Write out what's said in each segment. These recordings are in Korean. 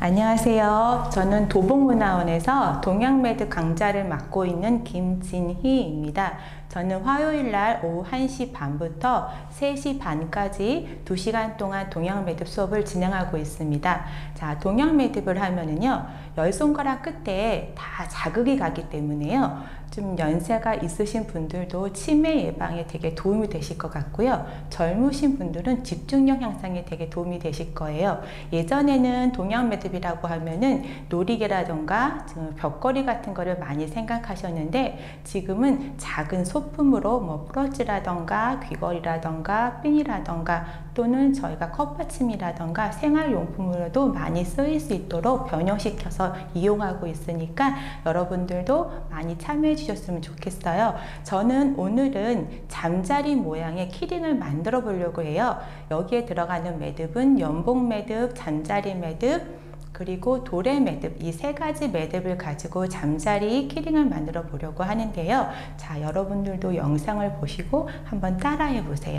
안녕하세요. 저는 도봉문화원에서 동양매듭 강좌를 맡고 있는 김진희입니다. 저는 화요일날 오후 1시 반부터 3시 반까지 2시간 동안 동양매듭 수업을 진행하고 있습니다. 자, 동양매듭을 하면은요, 10손가락 끝에 다 자극이 가기 때문에요. 좀 연세가 있으신 분들도 치매 예방에 되게 도움이 되실 것 같고요. 젊으신 분들은 집중력 향상에 되게 도움이 되실 거예요. 예전에는 동양매듭이라고 하면은 놀이개라던가 벽걸이 같은 거를 많이 생각하셨는데, 지금은 작은 소품으로 뭐 브러치라던가 귀걸이라던가 핀이라던가 또는 저희가 컵받침이라던가 생활용품으로도 많이 쓰일 수 있도록 변형시켜서 이용하고 있으니까 여러분들도 많이 참여해 주셨으면 좋겠어요. 저는 오늘은 잠자리 모양의 키링을 만들어 보려고 해요. 여기에 들어가는 매듭은 연복 매듭, 잠자리 매듭, 그리고 도래 매듭, 이 세 가지 매듭을 가지고 잠자리 키링을 만들어 보려고 하는데요. 자, 여러분들도 영상을 보시고 한번 따라해 보세요.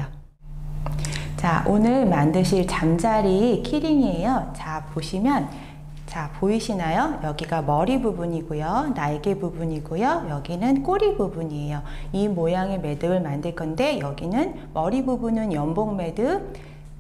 자, 오늘 만드실 잠자리 키링이에요. 자, 보시면, 자, 보이시나요? 여기가 머리 부분이고요, 날개 부분이고요, 여기는 꼬리 부분이에요. 이 모양의 매듭을 만들 건데, 여기는 머리 부분은 연복 매듭,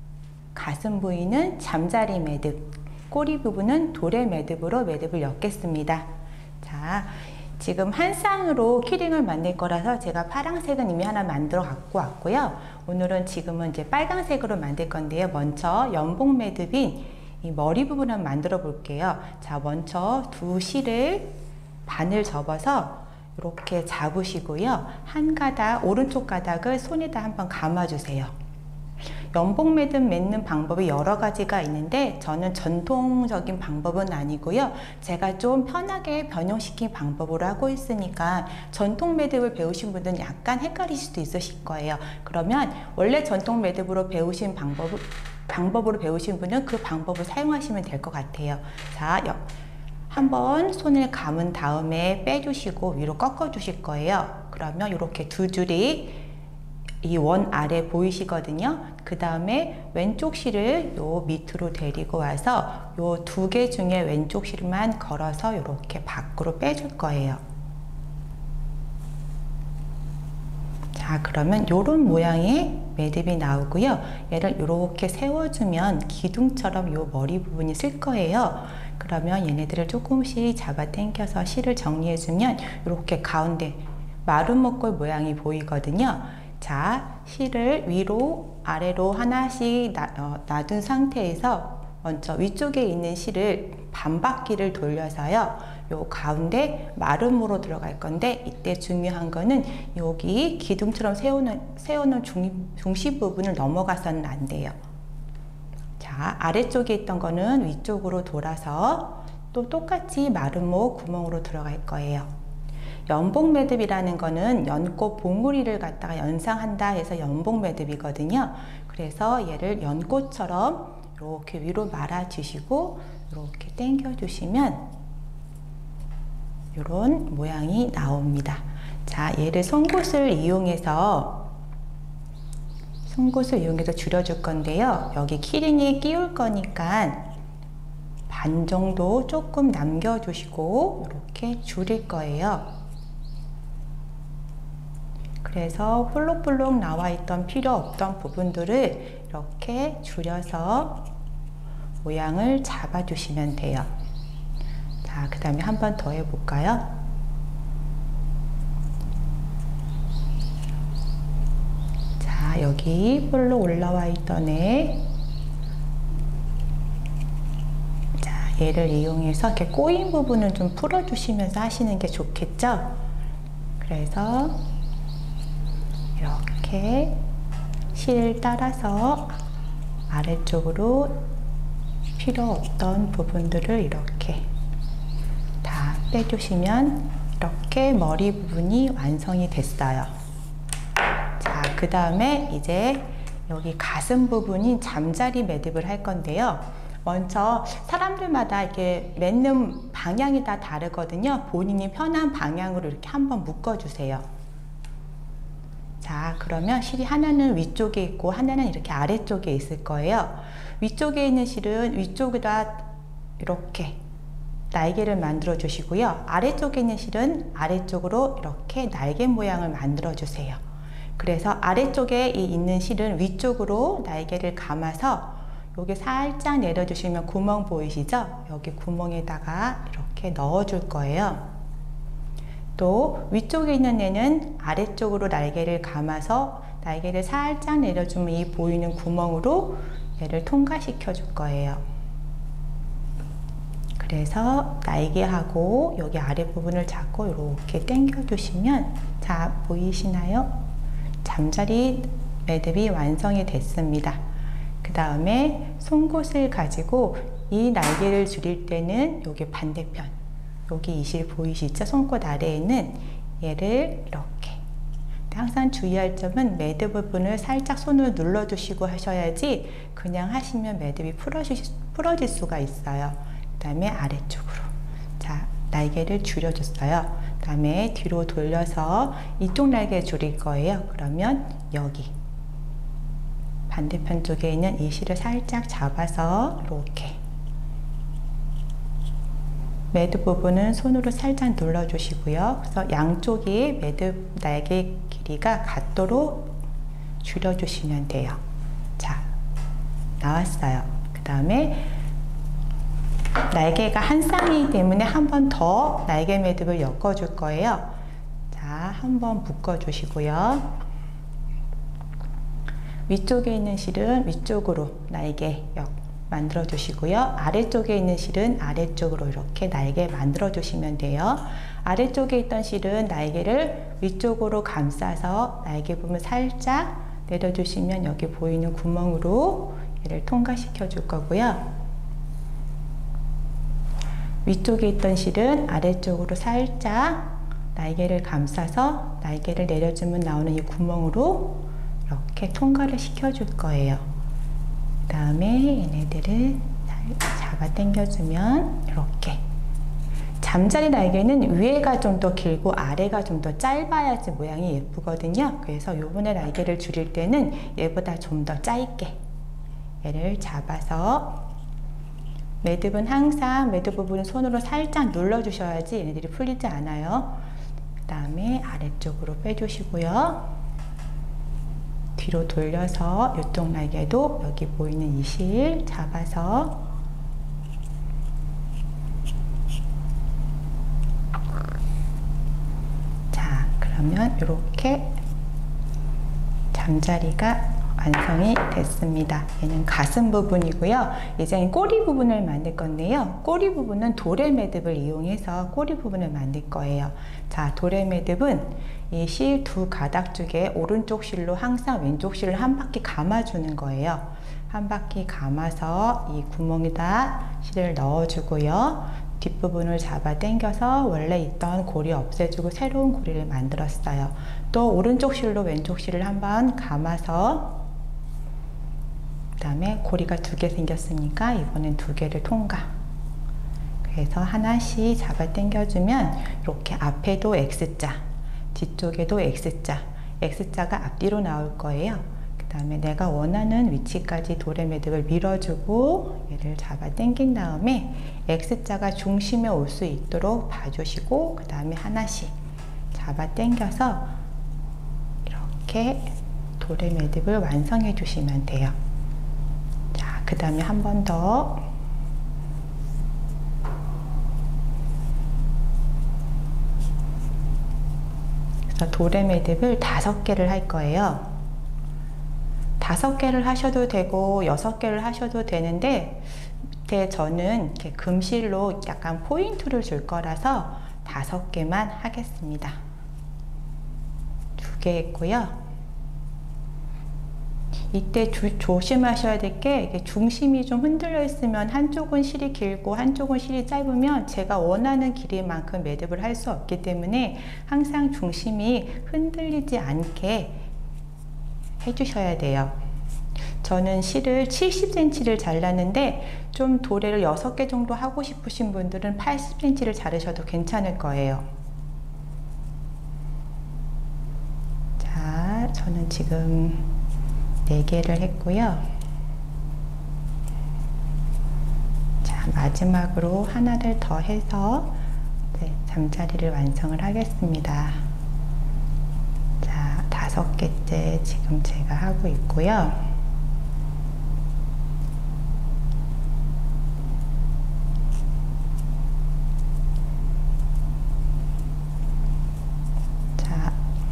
가슴 부위는 잠자리 매듭, 꼬리 부분은 도래 매듭으로 매듭을 엮겠습니다. 자, 지금 한 쌍으로 키링을 만들 거라서 제가 파란색은 이미 하나 만들어 갖고 왔고요. 오늘은 지금은 이제 빨간색으로 만들 건데요. 먼저 연복 매듭인 이 머리 부분을 만들어 볼게요. 자, 먼저 두 실을 반을 접어서 이렇게 잡으시고요. 한 가닥, 오른쪽 가닥을 손에다 한번 감아주세요. 연복 매듭 맺는 방법이 여러 가지가 있는데, 저는 전통적인 방법은 아니고요. 제가 좀 편하게 변형시킨 방법으로 하고 있으니까 전통 매듭을 배우신 분들은 약간 헷갈리실 수도 있으실 거예요. 그러면 원래 전통 매듭으로 배우신 방법으로 배우신 분은 그 방법을 사용하시면 될 것 같아요. 자, 한번 손을 감은 다음에 빼주시고 위로 꺾어 주실 거예요. 그러면 이렇게 두 줄이 이 원 아래 보이시거든요. 그 다음에 왼쪽 실을 요 밑으로 데리고 와서 요 두 개 중에 왼쪽 실만 걸어서 이렇게 밖으로 빼줄 거예요. 자, 그러면 요런 모양의 매듭이 나오고요. 얘를 이렇게 세워주면 기둥처럼 요 머리 부분이 쓸 거예요. 그러면 얘네들을 조금씩 잡아 당겨서 실을 정리해주면 이렇게 가운데 마름 목골 모양이 보이거든요. 자, 실을 위로 아래로 하나씩 놔둔 상태에서 먼저 위쪽에 있는 실을 반바퀴를 돌려서요, 요 가운데 마름으로 들어갈 건데, 이때 중요한 거는 여기 기둥처럼 세우는 중심 부분을 넘어가서는 안 돼요. 자, 아래쪽에 있던 거는 위쪽으로 돌아서 또 똑같이 마름목 구멍으로 들어갈 거예요. 연복 매듭이라는 거는 연꽃 봉우리를 갖다가 연상한다 해서 연복 매듭이거든요. 그래서 얘를 연꽃처럼 이렇게 위로 말아 주시고 이렇게 당겨 주시면 이런 모양이 나옵니다. 자, 얘를 송곳을 이용해서 줄여 줄 건데요. 여기 키링에 끼울 거니까 반 정도 조금 남겨 주시고 이렇게 줄일 거예요. 그래서 홀록볼록 나와 있던 필요 없던 부분들을 이렇게 줄여서 모양을 잡아 주시면 돼요. 자, 그 다음에 한 번 더 해볼까요? 자, 여기 볼록 올라와 있던 애, 자, 얘를 이용해서 이렇게 꼬인 부분을 좀 풀어 주시면서 하시는 게 좋겠죠? 그래서 이렇게 실 따라서 아래쪽으로 필요 없던 부분들을 이렇게 다 빼주시면 이렇게 머리 부분이 완성이 됐어요. 자, 그 다음에 이제 여기 가슴 부분인 잠자리 매듭을 할 건데요. 먼저 사람들마다 이렇게 맺는 방향이 다 다르거든요. 본인이 편한 방향으로 이렇게 한번 묶어주세요. 자, 그러면 실이 하나는 위쪽에 있고 하나는 이렇게 아래쪽에 있을 거예요. 위쪽에 있는 실은 위쪽에다 이렇게 날개를 만들어 주시고요. 아래쪽에 있는 실은 아래쪽으로 이렇게 날개 모양을 만들어 주세요. 그래서 아래쪽에 있는 실은 위쪽으로 날개를 감아서 여기 살짝 내려주시면 구멍 보이시죠? 여기 구멍에다가 이렇게 넣어 줄 거예요. 또 위쪽에 있는 애는 아래쪽으로 날개를 감아서 날개를 살짝 내려주면 이 보이는 구멍으로 얘를 통과시켜 줄 거예요. 그래서 날개하고 여기 아래 부분을 잡고 이렇게 당겨 주시면, 자, 보이시나요? 잠자리 매듭이 완성이 됐습니다. 그 다음에 송곳을 가지고 이 날개를 줄일 때는 여기 반대편, 여기 이 실 보이시죠? 손끝 아래에는 얘를 이렇게, 항상 주의할 점은 매듭 부분을 살짝 손으로 눌러 주시고 하셔야지 그냥 하시면 매듭이 풀어질 수가 있어요. 그 다음에 아래쪽으로, 자, 날개를 줄여줬어요. 그 다음에 뒤로 돌려서 이쪽 날개 줄일 거예요. 그러면 여기 반대편 쪽에 있는 이 실을 살짝 잡아서 이렇게 매듭 부분은 손으로 살짝 눌러 주시고요. 그래서 양쪽이 매듭 날개 길이가 같도록 줄여 주시면 돼요. 자, 나왔어요. 그 다음에 날개가 한 쌍이기 때문에 한 번 더 날개 매듭을 엮어 줄 거예요. 자, 한 번 묶어 주시고요. 위쪽에 있는 실은 위쪽으로 날개 만들어 주시고요. 아래쪽에 있는 실은 아래쪽으로 이렇게 날개 만들어 주시면 돼요. 아래쪽에 있던 실은 날개를 위쪽으로 감싸서 날개 부분 살짝 내려 주시면 여기 보이는 구멍으로 얘를 통과시켜 줄 거고요. 위쪽에 있던 실은 아래쪽으로 살짝 날개를 감싸서 날개를 내려주면 나오는 이 구멍으로 이렇게 통과를 시켜 줄 거예요. 그 다음에 얘네들을 잡아 당겨주면 이렇게. 잠자리 날개는 위에가 좀 더 길고 아래가 좀 더 짧아야지 모양이 예쁘거든요. 그래서 요번에 날개를 줄일 때는 얘보다 좀 더 짧게 얘를 잡아서, 매듭은 항상 매듭 부분은 손으로 살짝 눌러 주셔야지 얘네들이 풀리지 않아요. 그 다음에 아래쪽으로 빼주시고요. 뒤로 돌려서 이쪽 날개도 여기 보이는 이 실 잡아서 자, 그러면 이렇게 잠자리가 완성이 됐습니다. 얘는 가슴 부분이고요. 이제 꼬리 부분을 만들 건데요. 꼬리 부분은 도래 매듭을 이용해서 꼬리 부분을 만들 거예요. 자, 도래 매듭은 이 실 두 가닥 쪽에 오른쪽 실로 항상 왼쪽 실을 한 바퀴 감아주는 거예요. 한 바퀴 감아서 이 구멍에다 실을 넣어주고요. 뒷부분을 잡아 당겨서 원래 있던 고리 없애주고 새로운 고리를 만들었어요. 또 오른쪽 실로 왼쪽 실을 한번 감아서, 그 다음에 고리가 두 개 생겼으니까 이번엔 두 개를 통과. 그래서 하나씩 잡아 당겨주면 이렇게 앞에도 X자, 뒤쪽에도 X자, X자가 앞뒤로 나올 거예요. 그 다음에 내가 원하는 위치까지 도래 매듭을 밀어주고 얘를 잡아 당긴 다음에 X자가 중심에 올 수 있도록 봐주시고, 그 다음에 하나씩 잡아 당겨서 이렇게 도래 매듭을 완성해 주시면 돼요. 자, 그 다음에 한 번 더 도래 매듭을 5개를 할 거예요. 5개를 하셔도 되고 6개를 하셔도 되는데, 저는 이렇게 금실로 약간 포인트를 줄 거라서 5개만 하겠습니다. 2개 했고요. 이때 조심하셔야 될 게, 중심이 좀 흔들려 있으면 한쪽은 실이 길고 한쪽은 실이 짧으면 제가 원하는 길이만큼 매듭을 할 수 없기 때문에 항상 중심이 흔들리지 않게 해주셔야 돼요. 저는 실을 70cm를 잘랐는데 좀 도래를 6개 정도 하고 싶으신 분들은 80cm를 자르셔도 괜찮을 거예요. 자, 저는 지금 4개를 했고요. 자, 마지막으로 하나를 더 해서 잠자리를 완성을 하겠습니다. 자, 5개째 지금 제가 하고 있고요. 자,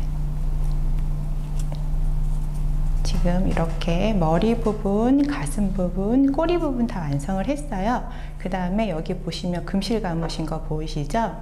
지금 이렇게 머리 부분, 가슴 부분, 꼬리 부분 다 완성을 했어요. 그 다음에 여기 보시면 금실 감으신 거 보이시죠?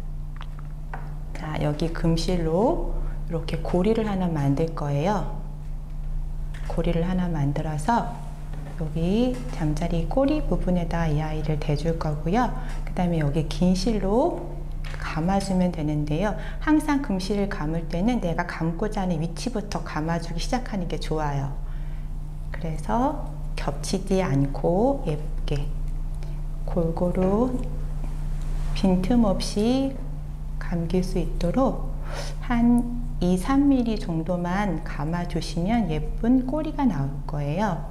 자, 여기 금실로 이렇게 고리를 하나 만들 거예요. 고리를 하나 만들어서 여기 잠자리 꼬리 부분에다 이 아이를 대줄 거고요. 그 다음에 여기 긴 실로 감아주면 되는데요. 항상 금실을 감을 때는 내가 감고자 하는 위치부터 감아주기 시작하는 게 좋아요. 그래서 겹치지 않고 예쁘게 골고루 빈틈없이 감길 수 있도록 한 2~3mm 정도만 감아 주시면 예쁜 꼬리가 나올 거예요.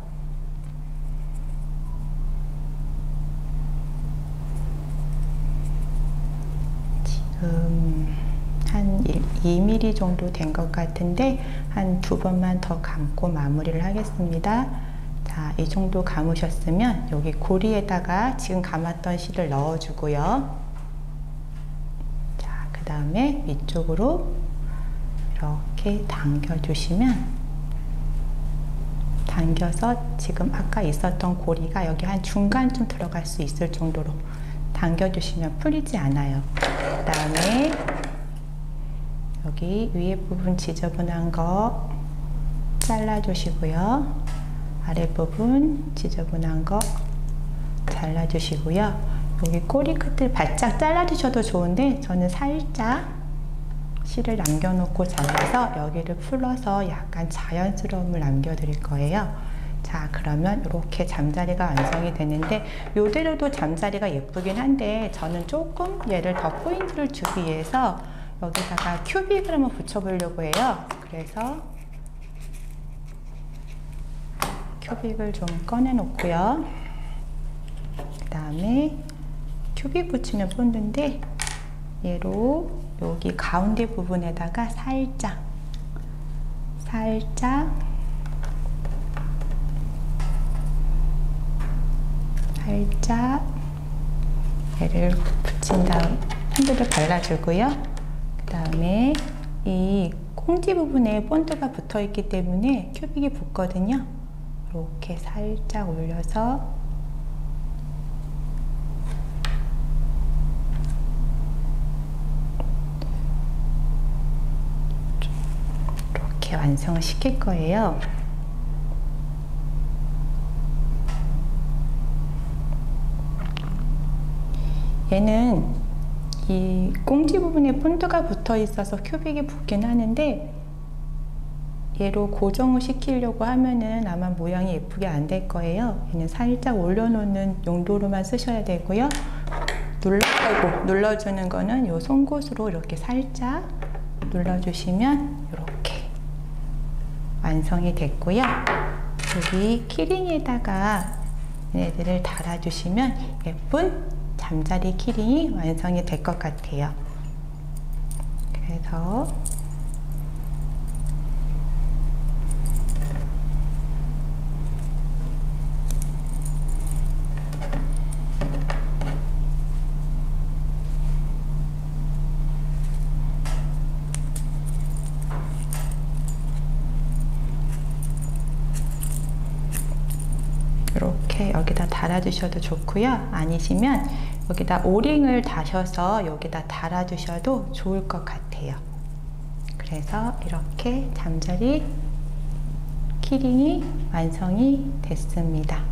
지금 한 2mm 정도 된 것 같은데 한 2번만 더 감고 마무리를 하겠습니다. 자, 이 정도 감으셨으면 여기 고리에다가 지금 감았던 실을 넣어 주고요. 자, 그 다음에 위쪽으로 이렇게 당겨 주시면, 당겨서 지금 아까 있었던 고리가 여기 한 중간쯤 들어갈 수 있을 정도로 당겨 주시면 풀리지 않아요. 그 다음에 여기 위에 부분 지저분한 거 잘라 주시고요. 아랫부분 지저분한 거 잘라 주시고요. 여기 꼬리 끝을 바짝 잘라 주셔도 좋은데 저는 살짝 실을 남겨놓고 잘라서 여기를 풀어서 약간 자연스러움을 남겨 드릴 거예요. 자, 그러면 이렇게 잠자리가 완성이 되는데, 이대로도 잠자리가 예쁘긴 한데 저는 조금 얘를 더 포인트를 주기 위해서 여기다가 큐빅을 한번 붙여 보려고 해요. 그래서 큐빅을 좀 꺼내 놓고요. 그 다음에 큐빅 붙이는 본드인데 얘로 여기 가운데 부분에다가 살짝 얘를 붙인 다음 본드를 발라주고요. 그 다음에 이 꽁지 부분에 본드가 붙어 있기 때문에 큐빅이 붙거든요. 이렇게 살짝 올려서 이렇게 완성을 시킬 거예요. 얘는 이 꽁지 부분에 본드가 붙어 있어서 큐빅이 붙긴 하는데, 얘로 고정을 시키려고 하면은 아마 모양이 예쁘게 안 될 거예요. 얘는 살짝 올려놓는 용도로만 쓰셔야 되고요. 눌러주는 거는 요 송곳으로 이렇게 살짝 눌러주시면 이렇게 완성이 됐고요. 여기 키링에다가 얘네들을 달아주시면 예쁜 잠자리 키링이 완성이 될 것 같아요. 그래서 이렇게 여기다 달아주셔도 좋고요. 아니시면 여기다 오링을 다셔서 여기다 달아주셔도 좋을 것 같아요. 그래서 이렇게 잠자리 키링이 완성이 됐습니다.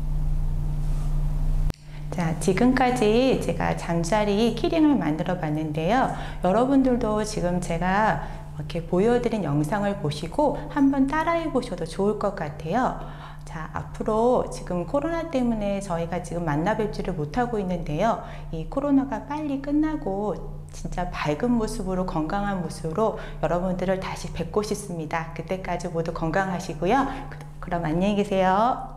자, 지금까지 제가 잠자리 키링을 만들어 봤는데요. 여러분들도 지금 제가 이렇게 보여드린 영상을 보시고 한번 따라해 보셔도 좋을 것 같아요. 자, 앞으로 지금 코로나 때문에 저희가 지금 만나 뵙지를 못하고 있는데요. 이 코로나가 빨리 끝나고 진짜 밝은 모습으로, 건강한 모습으로 여러분들을 다시 뵙고 싶습니다. 그때까지 모두 건강하시고요. 그럼 안녕히 계세요.